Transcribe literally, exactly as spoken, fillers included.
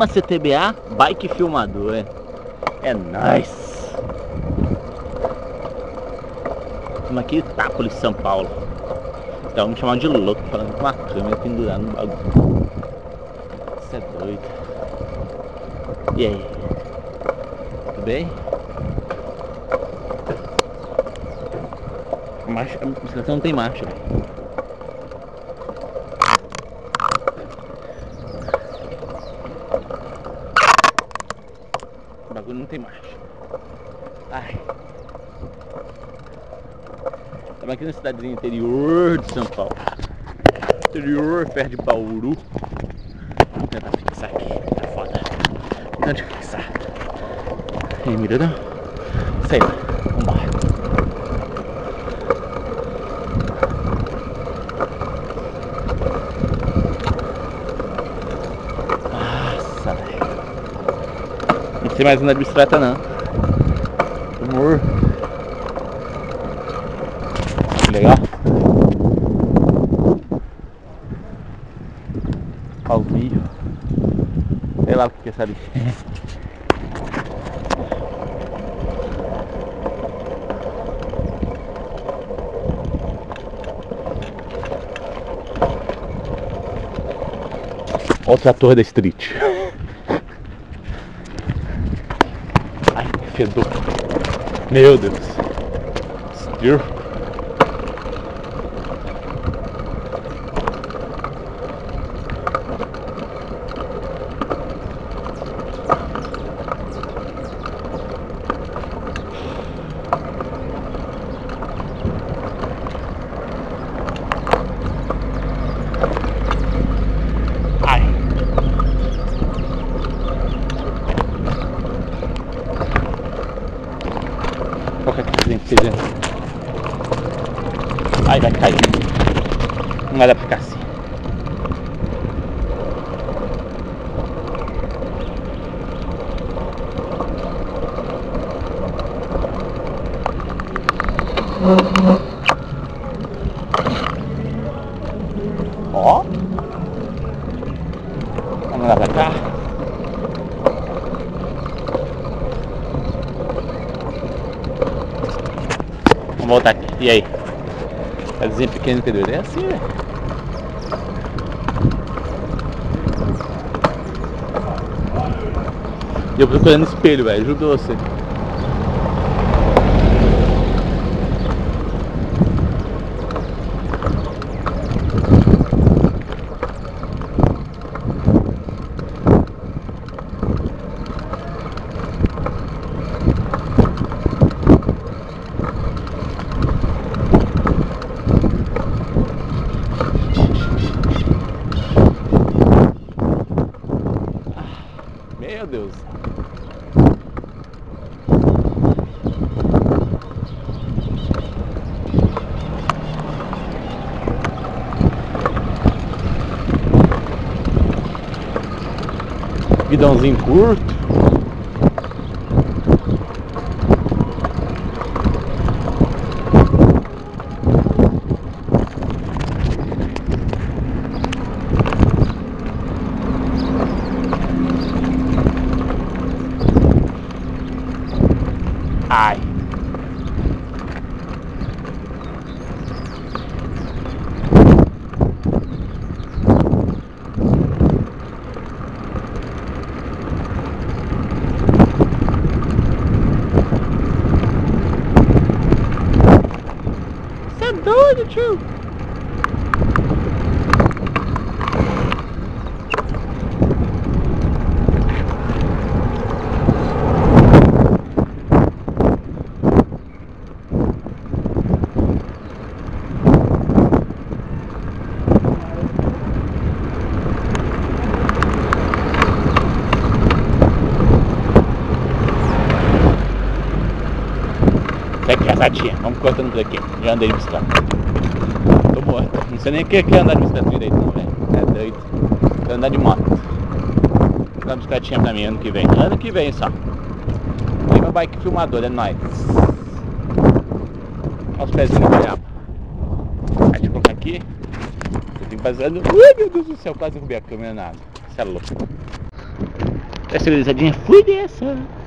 Chama C T B A Bike Filmador. É, é nóis. Estamos aqui em Itápolis, São Paulo. Então vamos chamar de louco, falando com uma câmera pendurada no bagulho. Isso é doido. E aí? Tudo bem? A, marcha, a bicicleta não tem marcha, velho. O bagulho não tem marcha. Ai. Estamos aqui na cidadezinha interior de São Paulo. Interior, perto de Bauru. Vamos tentar fixar aqui. Tá foda. Não de fixar. E aí, mira não? Sei lá. Vambora. Nossa, velho. Não sei mais andar de bicicleta não. Amor. Legal. Ao vivo. Sei lá o que é essa ali. Olha o trator da street. Ai, que fedor. Meu Deus. Steer. Qualquer coisinha que vocês entram. Ai, vai cair. Não vai dar pra ficar assim. Ó. Vamos lá pra cá. Vamos voltar aqui. E aí? Cidadezinha pequena que doido. É assim, velho. E eu procurando espelho, velho. Juro pra você. Meu Deus. Guidãozinho curto. Ai. Você é doido, tio? Segue casadinha, vamos cortando por aqui. Já andei de bicicleta. Tô morto. Não sei nem o que é andar de bicicleta direito não, velho. É doido. Quero andar de moto. Vou dar uma bicicletinha pra mim ano que vem. Ano que vem só. Tem meu bike filmador, é nóis. Olha os pezinhos na goiaba. Deixa eu colocar aqui. Eu tenho passando. Ui, meu Deus do céu, quase derrubei a câmera na água. Isso é louco. Essa organizadinha foi dessa.